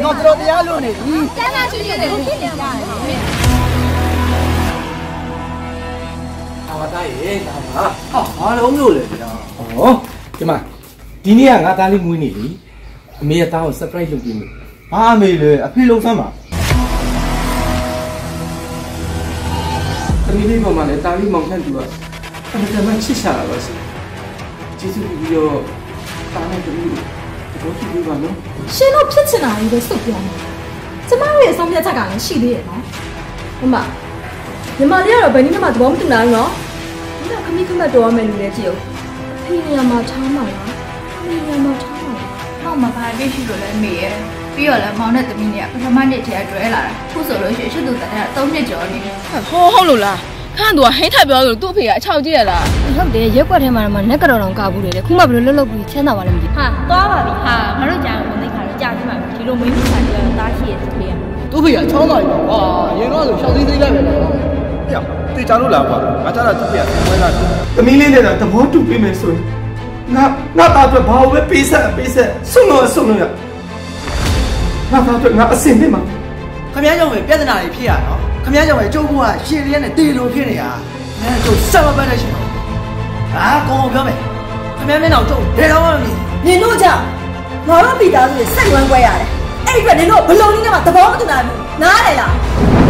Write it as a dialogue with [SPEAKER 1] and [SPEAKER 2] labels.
[SPEAKER 1] နော်တော်တရားလို့နေပြီ
[SPEAKER 2] ကျမ်းစာရှိတယ်ကိုဖြစ်နေကြတယ်
[SPEAKER 1] ဟာတာရေဒါပါဟာလုံးလို့လေဗျာဟောဒီမှာဒီနေ့ကငါသားလေးမွေးနေပြီအမေကသားကို surprise လုပ်ပြီးမယ်ဘာအမေလဲအဖေလုံးစမ်းပါသမီးလေးပေါ်မှာလည်းသားလေးမောင်ခန့်သူကအမှန်တမ်းချစ်ရှာတာပါရှင်ကျေးဇူးပြုပြီးတော့သားနဲ့သမီးကိုဘောချပြီးပါနော်
[SPEAKER 2] ရှင်တို့ဖြစ်ချင်တာကြီးပဲစုပ်ပြောမယ်ကျမတို့ရဲ့အဆုံးဖြတ်ချက်ကလည်းရှိသေးရဲ့နော်ညီမလေးကတော့ဘယ်နည်းမှသဘောမတူနိုင်နော်ဒီကခမီးခမတ်တော်ရမယ်လူလည်းကြည့်အောင်အဖေနေရာမှာချားမှာလားအမေနေရာမှာချားမှာလား
[SPEAKER 3] မဘာလေးရှိလို့လဲမေရဲ့ပြီးတော့လည်းမောင်နဲ့သမီးနဲ့ပထမနေ့တည်းတွဲလာတာခုဆိုလို့ရှိရင်ရှစ်သူတန်းက3နှစ်ကျော်နေ
[SPEAKER 4] ဟုတ်လို့လားခန့်သူကဟိန်းထိုက်ပြောလို့သူ့အဖေကအချောက်ကြည့်ရလား
[SPEAKER 2] ဟုတ်တယ်ရက်ွက်ထဲမှာနက်ကတော့ကဘူးလေခုမှဘယ်လိုလှုပ်ပြီးချမ်းသာပါလဲမသိ
[SPEAKER 3] ဟာသွားပါပြီဟာငါတို့ကြာဝင်သိခါတော့ကြာပြီမှာဒီလိုမင်းမျိုးခါကျတော့တားရှိရဲ့သူလေးက
[SPEAKER 1] သူ့ဖေကချောင်းသွားပြီကွာရင်တော့ဆိုရှောက်သေးသေးလိုက်ပဲဟဲ့တေချာလို့လားကွာငါကြတာသူ့ဖေကဆင်းလာတယ်သမီးလေးနဲ့တော့သဘောတူပြီးမယ်ဆိုရင်ငါသားအတွက်ဘာလို့ပဲပေးဆက်ဆွလို့ရငါသားအတွက်ငါအစင်နေမှာ
[SPEAKER 5] ခမည်းကြောင့်ပဲပြဿနာတွေဖြစ်ရတော့ခမည်းကြောင့်ပဲကျုပ်ကရှည်လေးနဲ့တေလိုဖြစ်နေတာငါတို့ဆက်မပတ်နေရှင်ဟာကောင်းပြောမယ်ခမည်းမင်းတော့ကျုပ်ဘယ်တော့မှမမြင်
[SPEAKER 2] နင်တို့ကြောင့်ငါတို့မိသားစုတွေစိတ်ဝမ်းကွဲရတယ်အဲ့ဒီကနင်တို့ဘလုံးလေးနဲ့မှသဘောမတူနိုင်ဘူးနားလေလား